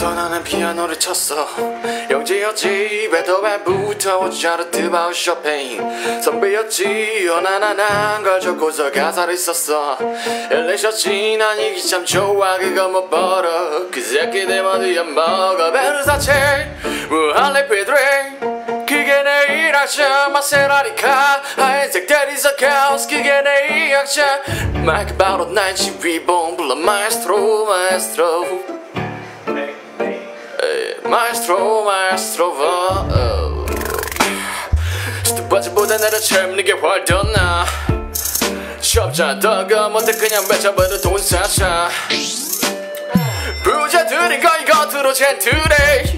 때부터 나는 피아노를 쳤어. 영재였지 베토벤부터 모차르트 바우 쇼팽. 선배였지 어나나난 걸 적고서 가사를 썼어. 엘레셨지 난 이기 참 좋아 그거 못 벌어. 그 새끼들 모두 엿먹어. 베르사체 무할레 페드레 그게 내 일학자. 마세라리카 하얀색 대리석 카우스 그게 내 일학자. 마이크 바로 날 지휘봉 불러 마에스트로 마에스트로 마에스트로 마에스트로. 스톱바지보다 나를 젊게 활던나. 쉽자 더가 못해 그냥 외쳐버려 돈 사자. 부자들이 거의 겉으로 젠틀해.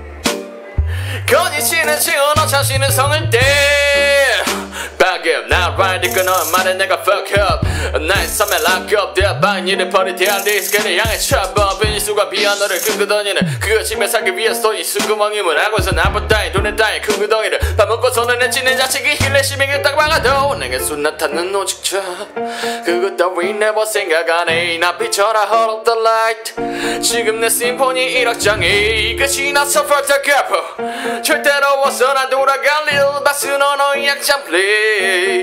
거짓이는 지어너 자신은 성을 떼. Back up, now right 이끄는 말에 내가 fuck up. 나의 삶에 lock up 대반 일을 버리대야 리스크를 향해 쳐봐. 비니수가 피아노를 끄끄더니는 그 집에 살기 위해서 이 수구멍임을 하고서 나쁜 따위 눈에 따위 큰 구덩이를 밥 먹고서는 내치는 자식이 힐레시밍을 딱 막아도 내게 순나타는 오직 저 그거 따위 never 생각 안 해. 나 비춰라 hold up the light. 지금 내 심포니 1악장이 끝이 나서 fuck the gap. 절대로 와서 난 돌아갈 일 바스는 너의 약장 play.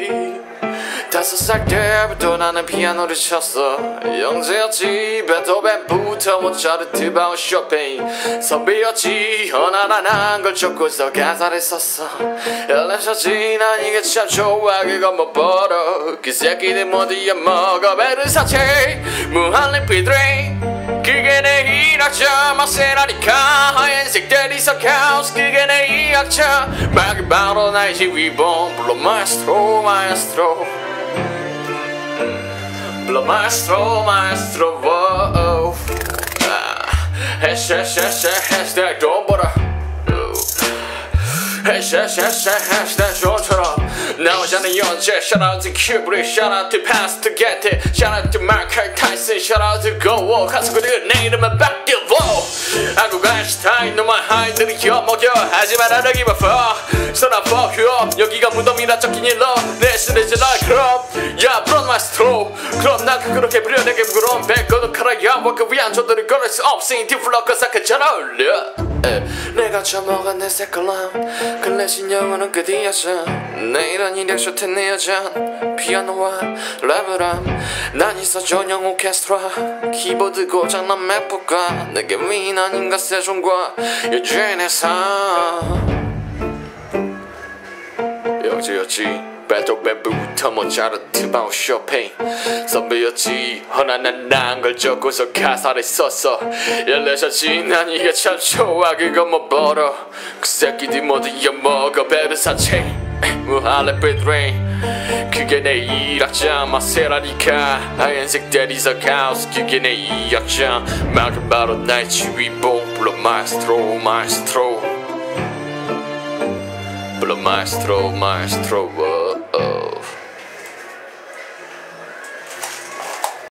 5살 때부터 나는 피아노를 쳤어. 영재였지 베토벤부터 모차르트 바우 쇼팽. 선배였지 어나나난 걸 적고서 가사를 썼어. 엘레셨지 난 이게 참 좋아 그거 못 벌어. 그 새끼들 모두 엿먹어. 베르사체 무한리 피드레 그게 내 일학자. 마세라리카 하얀색 대리석 하우스 그게 내 일학자. 막이 바로 나의 지휘봉 불러 마에스트로 마에스트로 불러 마에스트로 마에스트로. 해시태그 돈 벌어. 해시태그 돈처럼 나오자는 연재. Shout out to Kubrick, shout out to Pastor Getty, shout out to Mark Tyson, shout out to Go. 가수들은 내 이름은 바뀌어보. 한국 아인슈타인 너만 하이들이 엿먹여. 하지만 I don't give a fuck. So I fuck you up. 여기가 무덤이라 적힌 일러. 내 시대지 날 그럼 야 불어 마스트로. 그럼 난 그렇게 부려 내게 부끄러운 백거도 칼아야. 그 위안 저들을 걸을 수 없으니 디플러커 사크 잘 어울려. 내가 처먹은 내 새걸람 클래식 영어는 끝이었어. 내일은 일약쇼트 내 여잔 피아노와 랩을 난 있어 전용 오케스트라. 키보드 고장난 맥북과 내게 위인한 인가 세종과 여주인의 삶. 영재였지 베토벤부터 모차르트 바우 쇼팽. 선배였지 허나난 걸 적고서 가사를 썼어. 엘레셨지 난 이게 참 좋아 그거 못 벌어. 그 새끼들 모두 엿먹어. 베르사체 무할레 페드레 그게 내 일학자. 마세라리카 하얀색 대리석 하우스 그게 내 일학자. 막은 바로 나의 지휘봉 불러 마에스트로 마에스트로 불러 마에스트로 마에스트로.